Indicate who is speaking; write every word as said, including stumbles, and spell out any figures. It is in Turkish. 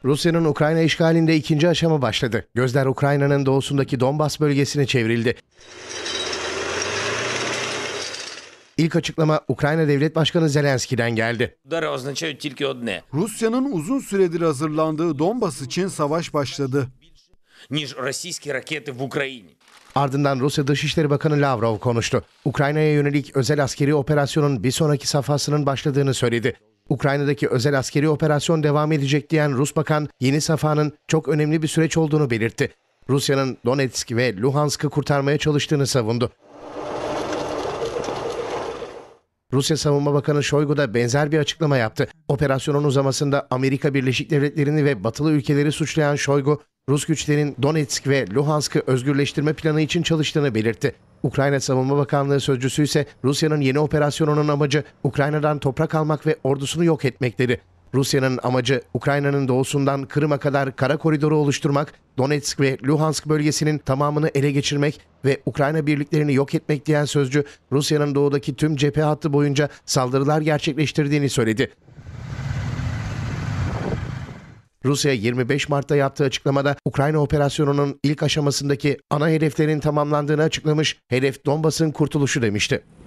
Speaker 1: Rusya'nın Ukrayna işgalinde ikinci aşama başladı. Gözler Ukrayna'nın doğusundaki Donbas bölgesine çevrildi. İlk açıklama Ukrayna Devlet Başkanı Zelenski'den geldi.
Speaker 2: Rusya'nın uzun süredir hazırlandığı Donbas için savaş başladı.
Speaker 1: Ardından Rusya Dışişleri Bakanı Lavrov konuştu. Ukrayna'ya yönelik özel askeri operasyonun bir sonraki safhasının başladığını söyledi. Ukrayna'daki özel askeri operasyon devam edecek diyen Rus bakan, yeni safhanın çok önemli bir süreç olduğunu belirtti. Rusya'nın Donetsk ve Luhansk'ı kurtarmaya çalıştığını savundu. Rusya Savunma Bakanı Shoigu da benzer bir açıklama yaptı. Operasyonun uzamasında Amerika Birleşik Devletleri'ni ve batılı ülkeleri suçlayan Shoigu, Rus güçlerin Donetsk ve Luhansk'ı özgürleştirme planı için çalıştığını belirtti. Ukrayna Savunma Bakanlığı sözcüsü ise Rusya'nın yeni operasyonunun amacı Ukrayna'dan toprak almak ve ordusunu yok etmek dedi. Rusya'nın amacı Ukrayna'nın doğusundan Kırım'a kadar kara koridoru oluşturmak, Donetsk ve Luhansk bölgesinin tamamını ele geçirmek ve Ukrayna birliklerini yok etmek diyen sözcü, Rusya'nın doğudaki tüm cephe hattı boyunca saldırılar gerçekleştirdiğini söyledi. Rusya yirmi beş Mart'ta yaptığı açıklamada Ukrayna operasyonunun ilk aşamasındaki ana hedeflerin tamamlandığını açıklamış, hedef Donbas'ın kurtuluşu demişti.